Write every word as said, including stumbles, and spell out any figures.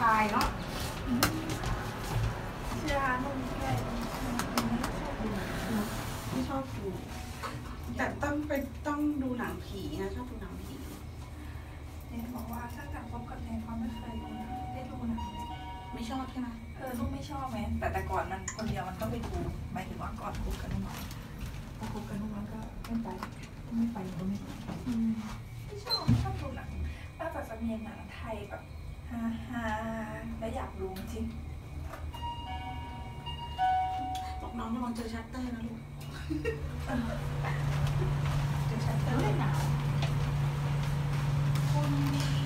ายเนาะยาหนุ่มแก่ไม่ชอบดูแต่ต้องไปต้องดูหนังผีนะชอบดูหนังผีเนี่ยบอกว่าถ้าจากพบกับแทนเขาไม่เคยดูนะได้ดูหนังไม่ชอบใช่ไหมเออลูกไม่ชอบไหมแต่แต่ก่อนมันคนเดียวมันก็ไปดูหมายถึงว่าก่อนคบกันนุ่มพอคบกันนุ่มก็ไม่ไปไม่ไปก็ไม่ไปไม่ชอบไม่ชอบดูหนังป้าปัสเมียนหนังไทยแบบฮ่าฮ่าแล้วอยากรู้จริงบอกน้องระวังเจอชัตเตอร์นะลูกเจอชัตเตอร์เลยหนาวคน